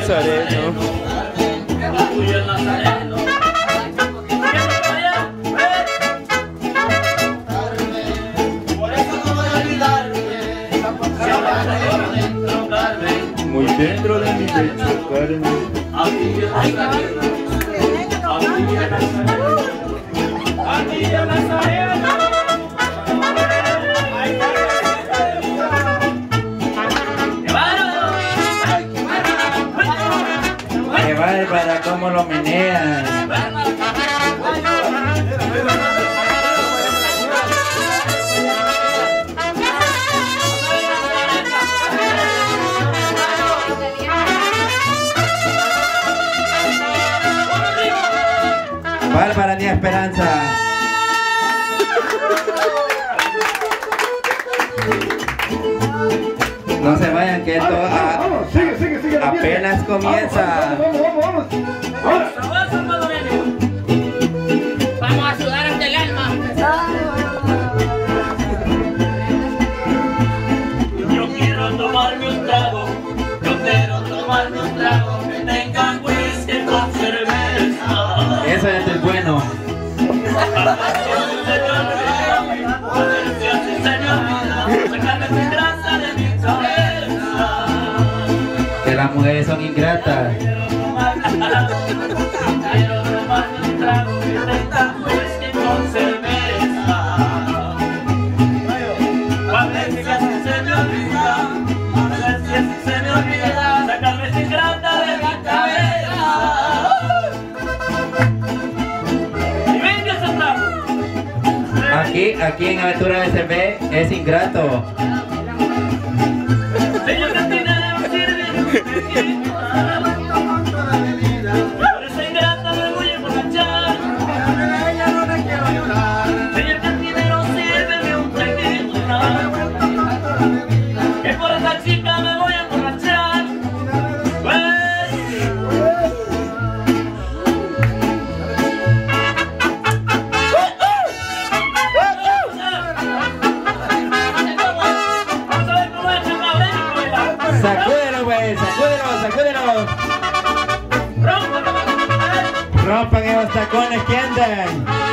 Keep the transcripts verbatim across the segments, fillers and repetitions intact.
Nazareno. Orgullo el Nazareno. Por eso no voy a olvidarme. Muy dentro de mi pecho, Carmen. Aquí el Nazareno. Aquí el Nazareno. Aquí el Nazareno. ¡Qué bárbara! ¿Cómo lo menean? Bárbara ni Esperanza. No se vayan, que esto a, Vamos, sigue, sigue, sigue. apenas comienza. Vamos, vamos, vamos. Vamos. Vamos a sudar hasta el alma. Yo quiero tomarme un trago. Yo quiero tomarme un trago que tenga whisky con cerveza. Eso es bueno. Que las mujeres son ingratas. Quiero tomarme un trago que tenga whisky con cerveza. A ver si así se me olvida, a ver si así se me olvida, sacarme esa ingrata de mi cabeza. Y venga ese trago. Aquí, aquí en Aventura B C B es ingrato. Señor cantinero, sirve por esa ingrata me voy a emborrachar. Señor cantinero, sírveme un tequila, que por esa chica me voy a emborrachar. Sacúdelo, güey, sacúdelo, sacúdelo. Rompan esos tacones que andan.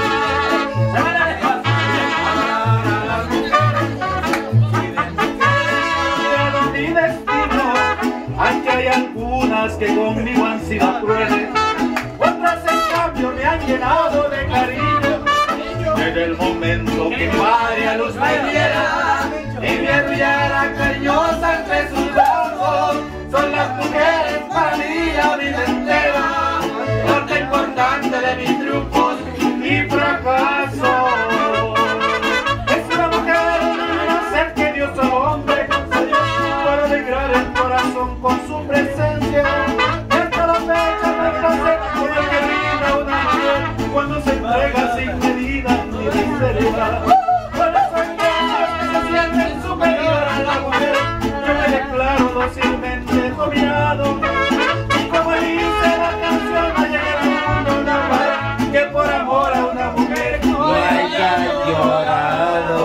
Mi destino, aunque hay algunas que conmigo han sido crueles, otras en cambio me han llenado de cariño. Desde el momento que María Luz me viera y me arrullara cariñosa entre sus brazos, son las mujeres para mí la vida entera, parte importante de mis triunfos y fracasos. Es una mujer, un ser que Dios al hombre concedió para alegrar el corazón con su presencia. Y hasta la fecha no hay placer como el que brinda una mujer cuando se entrega sin medida ni sinceridad. Por eso hay hombres que se sienten superior a la mujer. Yo me declaro dócilmente dominado. Y como dice la canción, no llega al mundo una mujer que por amor a una mujer no haya llorado.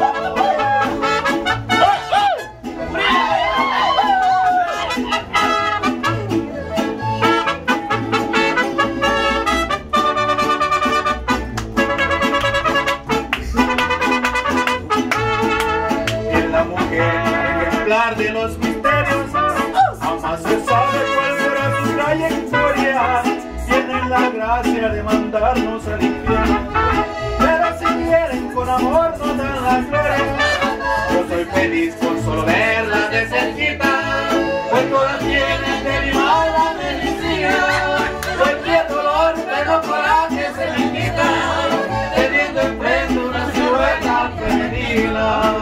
En la mujer ejemplar de los misterios, jamás se sabe cuál será su trayectoria. Tienen la gracia de mandarnos al infierno, pero si quieren con amor nos dan la gloria. Yo soy feliz con solo verla de cerquita, pues todas tienen de mi mala medicina. Cualquier dolor, pero coraje se me quita, teniendo enfrente una silueta femenina.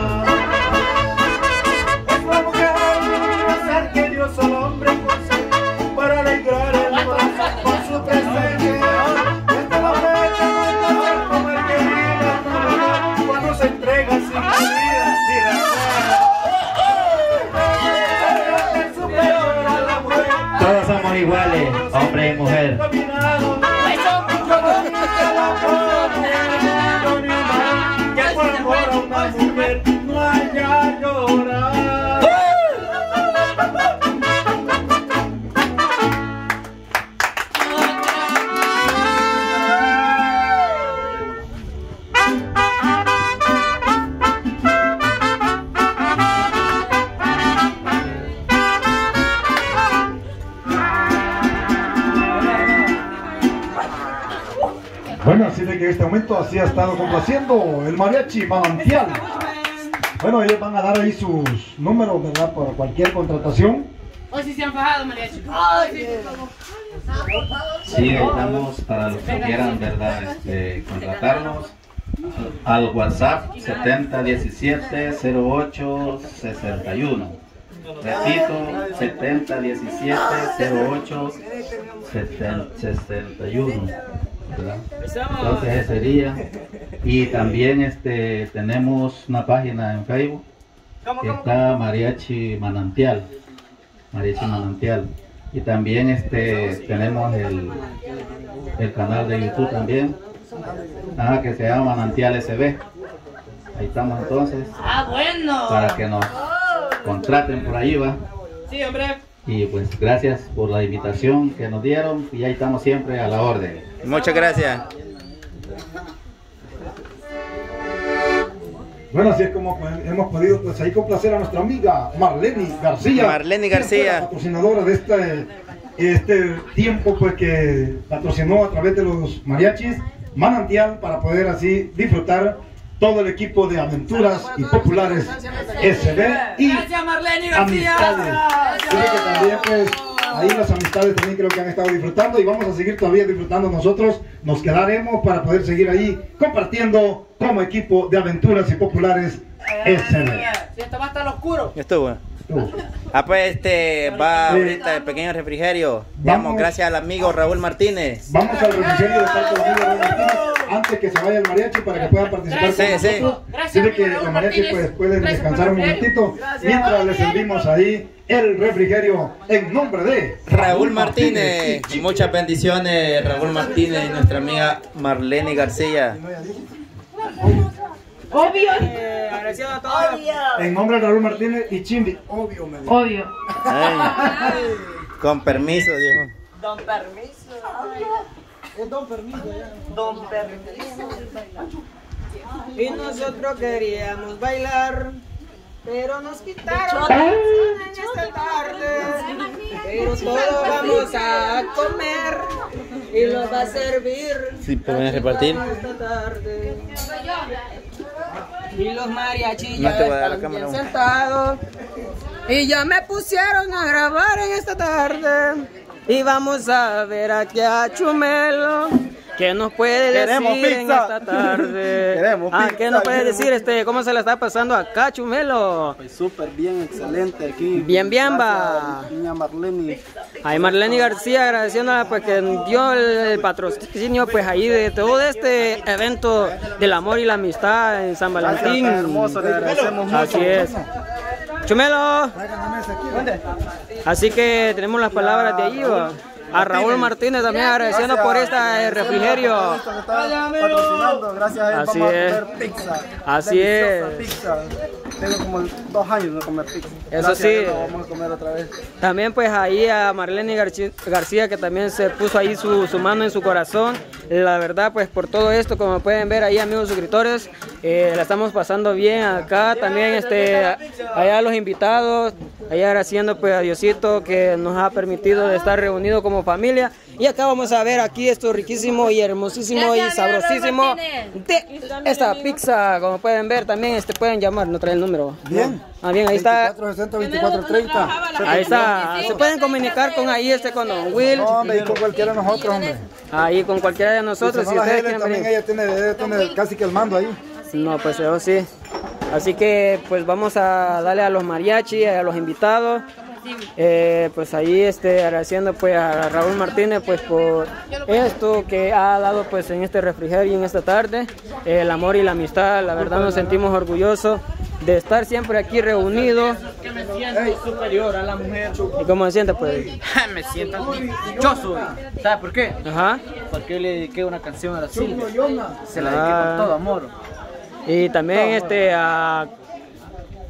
Es una mujer, un ser que Dios al hombre concede para alegrar el corazón con su presencia. Esta la fecha no es tan ser como el que vive cuando se entrega sin medida ni razón. Es superior a la mujer. Todos somos iguales, hombre y mujer. Dominado. Como dice la que por amor a una mujer no haya llorar. Bueno, así de que en este momento así ha estado complaciendo el mariachi Manantial. Bueno, ellos van a dar ahí sus números, ¿verdad? Por cualquier contratación. Hoy sí se han fajado, mariachi. Sí, estamos para los que quieran, ¿verdad? Este, contratarnos al WhatsApp setenta diecisiete cero ocho sesenta y uno. Repito, setenta diecisiete cero ocho sesenta y uno. ¿verdad? Entonces ese sería. Y también este, tenemos una página en Facebook que está Mariachi Manantial. Mariachi Manantial. Y también este, tenemos el, el canal de YouTube también, ah, que se llama Manantial S B. Ahí estamos entonces. Ah, bueno. Para que nos contraten por ahí, va. Sí, hombre. Y pues gracias por la invitación que nos dieron y ahí estamos siempre a la orden. Muchas gracias. Bueno, así es como pues, hemos podido pues ahí complacer a nuestra amiga Marlene García. Marlene García. Patrocinadora de este, este tiempo pues que patrocinó a través de los mariachis Manantial para poder así disfrutar todo el equipo de Aventuras y Populares S B y Gracias, Marlene García. amistades. Así que también pues ahí las amistades también creo que han estado disfrutando y vamos a seguir todavía disfrutando nosotros. Nos quedaremos para poder seguir ahí compartiendo como equipo de Aventuras y Populares S B. Si esto va a estar oscuro. Estuvo. Tú. Ah, pues este va ahorita el pequeño refrigerio. Vamos, Vamos. gracias al amigo Raúl Martínez. Vamos al refrigerio de parte del amigo Raúl Martínez antes que se vaya el mariachi para que puedan participar Sí, con sí. nosotros. Gracias, Así que amigo Raúl los mariachis pues, Martínez. pueden Gracias descansar por un el momentito mientras les servimos ahí el refrigerio en nombre de Raúl Martínez. Muchas bendiciones, Raúl Martínez y nuestra amiga Marlene García. Obvio. En nombre de Raúl Martínez y Chimbi. Obvio, me dijo. Obvio. Ay, con permiso, dijo. Don Permiso. Es Don Permiso. Don Permiso. Y nosotros queríamos bailar, pero nos quitaron en esta tarde. Pero todos vamos a comer y los va a servir. Sí, pueden repartir. Esta tarde. Y los mariachis No ya te voy a dar la están bien cámara. sentados. Y ya me pusieron a grabar en esta tarde. Y vamos a ver aquí a Chumelo. ¿Qué nos puede Queremos decir en pizza. esta tarde? Queremos Ah, pizza, ¿qué nos puede queremos- decir este? ¿Cómo se la está pasando acá, Chumelo? Pues súper bien, excelente aquí. Bien, bien, Gracias va. a la niña Marlene. Ahí Marlene García agradeciéndola pues que dio el patrocinio pues ahí de todo este evento del amor y la amistad en San Valentín. Gracias, hermoso, le agradecemos mucho. Así es. Chumelo. Así que tenemos las palabras de allí, va. A Raúl Martínez también agradeciendo por este refrigerio. Esto que está patrocinando, gracias a él Así vamos es. a comer pizza. Así Deliciosa es. pizza. Tengo como dos años de no comer pizza. Eso Gracias sí. a Dios, vamos a comer otra vez. También pues ahí a Marlene Garci- García que también se puso ahí su, su mano en su corazón. La verdad pues por todo esto, como pueden ver ahí amigos suscriptores, eh, la estamos pasando bien acá. También este allá los invitados, allá agradeciendo pues a Diosito que nos ha permitido de estar reunidos como familia. Y acá vamos a ver aquí esto riquísimo y hermosísimo y sabrosísimo de esta pizza. Como pueden ver también este pueden llamar, no trae el número. Bien. Ah, bien, ahí está. veinticuatro sesenta, veinticuatro treinta. Ahí está, se pueden comunicar con ahí este con Don Will, No, hombre, y con cualquiera de nosotros, hombre. ahí con cualquiera de nosotros, Si si no, la ustedes Helen quieren también venir. ella tiene, ella tiene casi que el mando ahí. No, pues eso sí. Así que pues vamos a darle a los mariachis, a los invitados. Eh, pues ahí este agradeciendo pues a Raúl Martínez pues por esto que ha dado pues en este refrigerio en esta tarde, eh, el amor y la amistad. La verdad nos sentimos orgullosos de estar siempre aquí reunidos. Que me siento superior a la mujer. ¿Y cómo se siente pues? Me siento dichoso. ¿Sabe por qué? Ajá. Porque yo le dediqué una canción a la Silvia. Se la dediqué Ah. con todo amor. Y también este a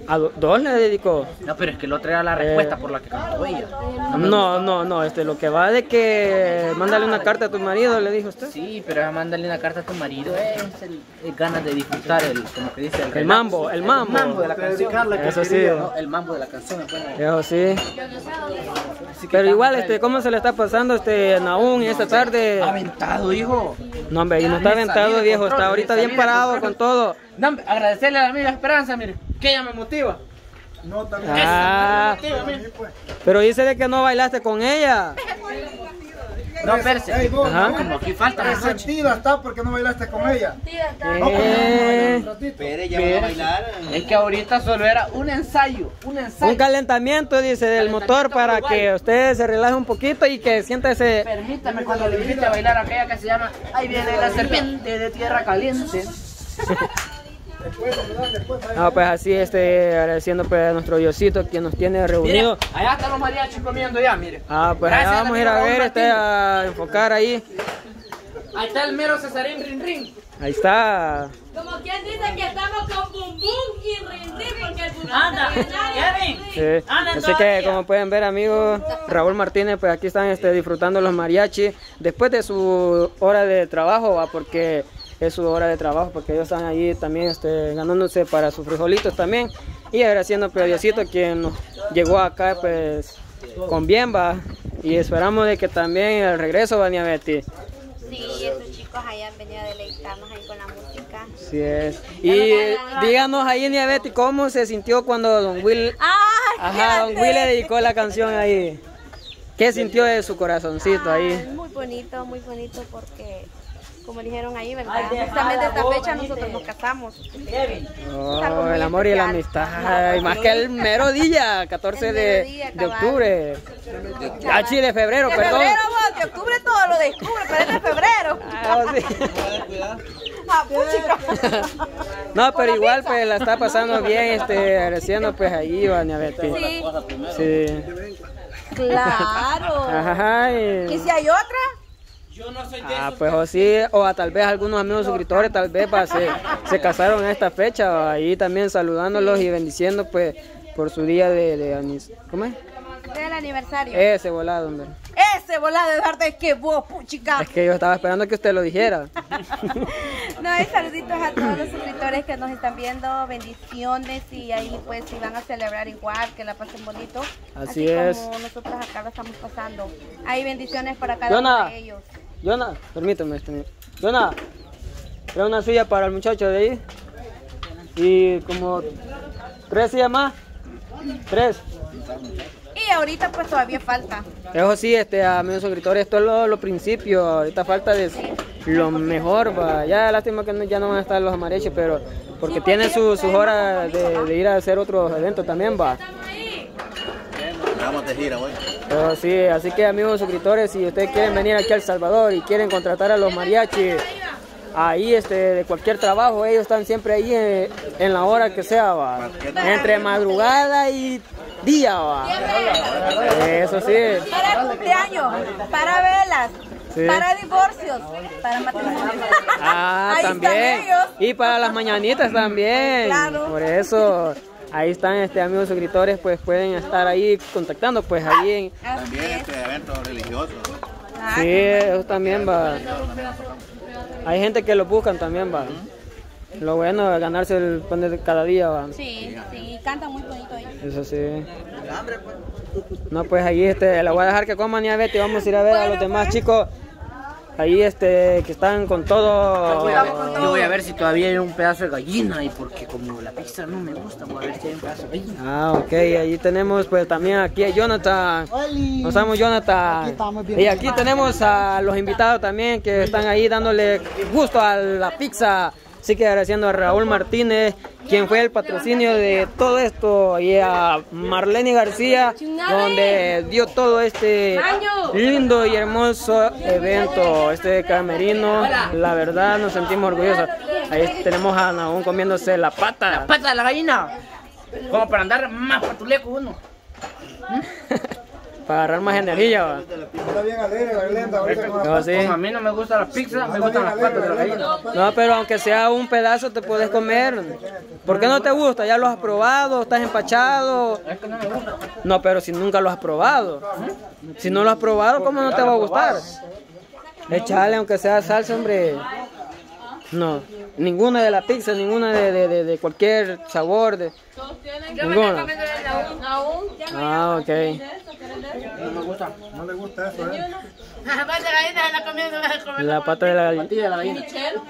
¿A do- dos le dedicó? No, pero es que el otro era la respuesta por la que cantó ella. No, no, no, este, lo que va de que mándale una carta a tu marido, le dijo usted. Sí, pero mándale una carta a tu marido, es el, el ganas de disfrutar el, como que dice, el, El relax, mambo, el mambo. El mambo de la canción. Eso sí. No, el mambo de la canción es bueno. Eso sí. Pero igual, este, ¿cómo se le está pasando este Nahum esta tarde? Aventado, hijo. No, hombre, y no está aventado, viejo, está ahorita bien parado con todo. No, hombre, agradecerle a la amiga Esperanza, mire, que ella me motiva. No, también. Ah, Esa me motiva, mire. pero dice de que no bailaste con ella. No, Perse. Ey, vos, Ajá. no, Como aquí falta la noche. resentida está porque no bailaste con ella. Eh, Espere, ya van a bailar. Es que ahorita solo era un ensayo, un ensayo. un calentamiento, dice, del motor para que usted se relaje un poquito y que sienta ese... Permítame cuando le invite a bailar aquella que se llama Ahí viene la serpiente de tierra caliente. Ah, pues así, este, agradeciendo pues a nuestro Diosito quien nos tiene Mire, reunidos. allá están los mariachis comiendo ya, mire. Ah, pues Gracias, allá vamos a ir a amigo ver, Raúl este, Martínez. a enfocar ahí. Ahí está el mero Cesarín Rin Rin. Ahí está. Como quien dice que estamos con bum bum y rin rin porque el bum bum Anda, Kevin. Sí. Anda Así que todavía. como pueden ver, amigos, Raúl Martínez, pues aquí están este, disfrutando los mariachis después de su hora de trabajo, ¿va? Porque es su hora de trabajo, porque ellos están ahí también este, ganándose para sus frijolitos también y agradeciendo pues, a Diosito quien nos llegó acá pues con bien, va, y esperamos de que también al regreso va, Nia Betty. Sí, estos chicos hayan venido a deleitarnos ahí con la música. Así es. Y díganos ahí, Nia Betty, ¿cómo se sintió cuando Don Will, ¡Ay! ajá, Don Will le dedicó la canción ahí? ¿Qué sintió de su corazoncito ahí? Ay, muy bonito, muy bonito porque, como dijeron ahí, ¿verdad? Justamente esta fecha nosotros nos casamos. Oh, el amor y la amistad, y más que el mero día, catorce de, de octubre. Ah, sí, de febrero, De perdón. febrero, vos, de octubre todo lo descubre, pero es de febrero. Ah, sí. Ah, puchica. No, pero igual pues la está pasando bien, este, agradeciendo pues ahí, va, Nia Betty. Sí, Sí. claro. Ajá, y- ¿Y si hay otra? Ah, pues o sí, o a tal vez algunos amigos suscriptores tal vez va, se, se casaron en esta fecha, va, ahí también saludándolos y bendiciendo pues por su día de, de anis- ¿cómo es? Del aniversario. Ese volado, hombre. Ese volado de darte es que vos, puchica. Es que yo estaba esperando que usted lo dijera. No, y saluditos a todos los suscriptores que nos están viendo, bendiciones y ahí pues si van a celebrar igual, que la pasen bonito. Así es. Como nosotros acá lo estamos pasando. Hay bendiciones para cada Yona. uno de ellos. Yona, permíteme. este, Yona, trae una silla para el muchacho de ahí. Y como tres sillas más. Tres. Y ahorita pues todavía falta. Eso sí, este, amigos suscriptores, esto es lo, lo principio. Ahorita falta de lo mejor, va. Ya lástima que no- ya no van a estar los amareches, pero porque tienen su- sus horas de, de ir a hacer otros eventos también, va. Vamos de gira hoy. Pero sí, así que amigos suscriptores, si ustedes quieren venir aquí a El Salvador y quieren contratar a los mariachis, ahí este, de cualquier trabajo, ellos están siempre ahí en, en la hora que sea, va. Entre madrugada y día, va. Eso sí. Para cumpleaños, para velas, Sí. para divorcios, para matrimonios. Ah, Ahí están también. ellos. Y para las mañanitas también. Claro. Por eso, ahí están este, amigos suscriptores, pues pueden estar ahí contactando, pues ahí en... Así es. Este evento religioso. Ah, Sí, eso también va. Hay gente que lo buscan también, va. Lo bueno es ganarse el pan de cada día, va. Sí, sí, cantan muy bonito ellos. Eso sí. No, pues ahí este, la voy a dejar que coman y a Betty, vamos a ir a ver a los demás chicos. Ahí este, que están con todo. Yo voy a ver si todavía hay un pedazo de gallina y porque como la pizza no me gusta, voy a ver si hay un pedazo de gallina. Ah, ok, ahí tenemos pues también aquí a Jonathan. Nos estamos Jonathan. Aquí estamos bien. Y aquí tenemos a los invitados también que están ahí dándole gusto a la pizza. Así que agradeciendo a Raúl Martínez, quien fue el patrocinio de todo esto, y a Marlene García, donde dio todo este lindo y hermoso evento, este camerino. La verdad nos sentimos orgullosos. Ahí tenemos a Nahum comiéndose la pata. ¡Pata de la gallina! Como para andar más patuleco uno. Para agarrar más energía, va. Está bien alegre la Glenda ahorita con la No, pasta. sí. Como a mí no me gusta la pizza, me gustan las patas de la gallina. No, pero aunque sea un pedazo te puedes comer. ¿Por qué no te gusta? ¿Ya lo has probado? ¿Estás empachado? Es que no me gusta. No, pero si nunca lo has probado. Si no lo has probado, ¿cómo no te va a gustar? Echale aunque sea salsa, hombre. No, ninguna de la pizza, ninguna de, de, de, de cualquier sabor. De... Ninguna. Ah, ok. No me gusta. No le gusta eso, ¿eh? La pata de gallina se la comiendo. La pata de la gallina. Patilla de la gallina.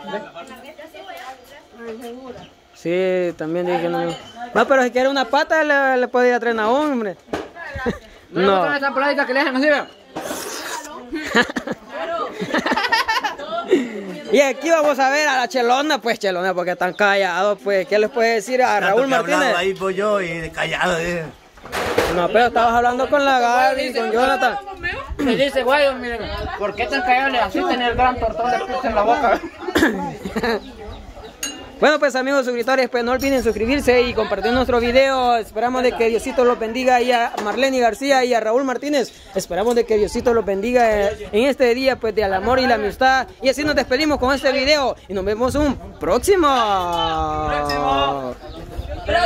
Sí, también dije que no. No, pero si quiere una pata, le, le puede ir a traer a un, hombre. No le gustan esas peladitas que le dejan así, ¿ve? Y aquí vamos a ver a la Chelona, pues Chelona, porque están callados, pues. ¿Qué les puede decir a Raúl Martínez? Ahí voy yo y callado, eh. No, pero estabas hablando con la Gaby, con Jonathan. Me dice, guayo, miren, ¿por qué tan callados así tener el gran tortón de pizza en la boca? Bueno, pues amigos suscriptores, pues no olviden suscribirse y compartir nuestro video. Esperamos de que Diosito los bendiga y a Marlene García y a Raúl Martínez. Esperamos de que Diosito los bendiga en este día pues del amor y la amistad. Y así nos despedimos con este video y nos vemos un próximo. próximo.